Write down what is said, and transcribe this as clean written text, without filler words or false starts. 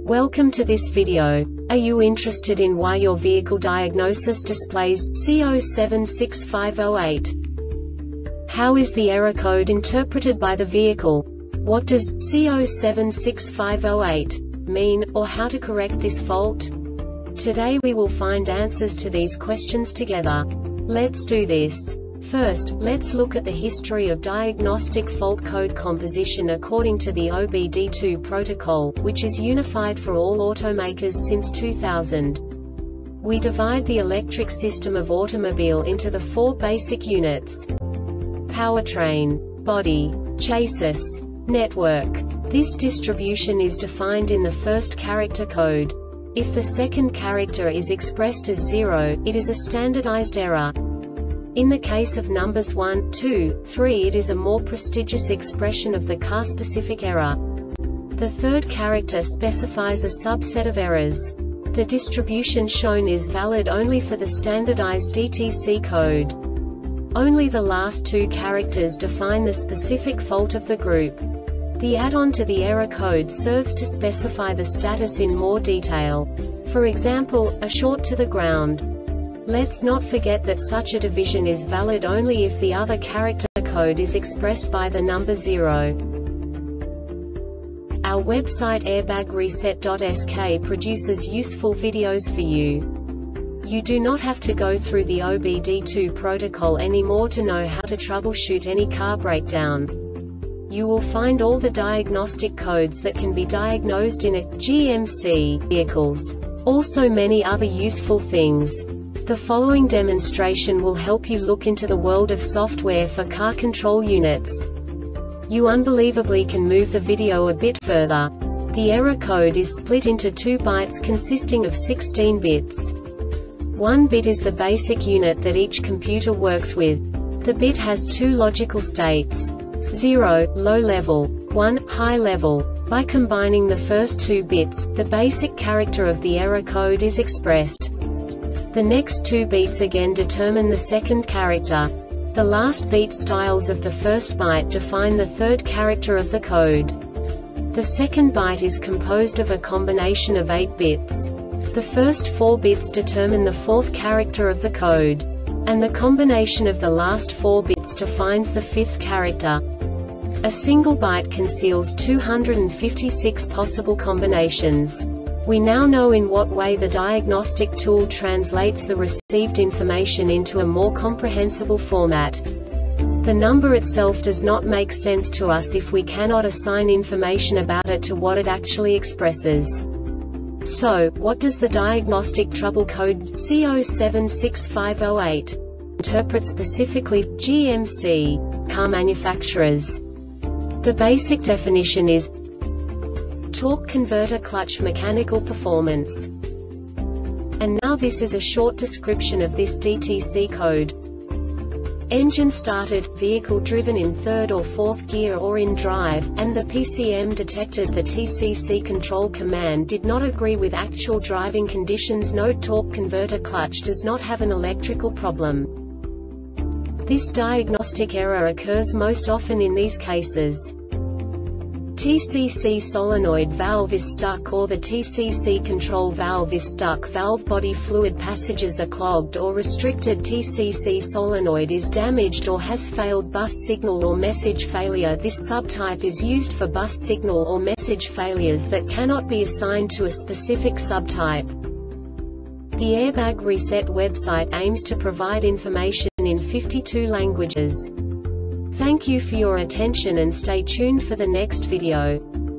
Welcome to this video. Are you interested in why your vehicle diagnosis displays C076508? How is the error code interpreted by the vehicle? What does C076508 mean, or how to correct this fault? Today we will find answers to these questions together. Let's do this. First, let's look at the history of diagnostic fault code composition according to the OBD2 protocol, which is unified for all automakers since 2000. We divide the electric system of automobile into the four basic units: powertrain, body, chassis, network. This distribution is defined in the first character code. If the second character is expressed as 0, it is a standardized error. In the case of numbers 1, 2, 3, it is a more prestigious expression of the car-specific error. The third character specifies a subset of errors. The distribution shown is valid only for the standardized DTC code. Only the last two characters define the specific fault of the group. The add-on to the error code serves to specify the status in more detail. For example, a short to the ground. Let's not forget that such a division is valid only if the other character code is expressed by the number 0. Our website airbagreset.sk produces useful videos for you. You do not have to go through the OBD2 protocol anymore to know how to troubleshoot any car breakdown. You will find all the diagnostic codes that can be diagnosed in a GMC vehicles. Also many other useful things. The following demonstration will help you look into the world of software for car control units. You unbelievably can move the video a bit further. The error code is split into 2 bytes consisting of 16 bits. 1 bit is the basic unit that each computer works with. The bit has 2 logical states: 0, low level, 1, high level. By combining the first 2 bits, the basic character of the error code is expressed. The next 2 beats again determine the second character. The last beat styles of the first byte define the third character of the code. The second byte is composed of a combination of 8 bits. The first 4 bits determine the fourth character of the code. And the combination of the last 4 bits defines the fifth character. A single byte conceals 256 possible combinations. We now know in what way the diagnostic tool translates the received information into a more comprehensible format. The number itself does not make sense to us if we cannot assign information about it to what it actually expresses. So, what does the diagnostic trouble code C076508 interpret specifically for GMC car manufacturers? The basic definition is torque converter clutch mechanical performance. And now this is a short description of this DTC code. Engine started, vehicle driven in third or fourth gear or in drive, and the PCM detected the TCC control command did not agree with actual driving conditions. Note: torque converter clutch does not have an electrical problem. This diagnostic error occurs most often in these cases: TCC solenoid valve is stuck, or the TCC control valve is stuck, valve body fluid passages are clogged or restricted, TCC solenoid is damaged or has failed, bus signal or message failure. This subtype is used for bus signal or message failures that cannot be assigned to a specific subtype. The Airbag Reset website aims to provide information in 52 languages. Thank you for your attention and stay tuned for the next video.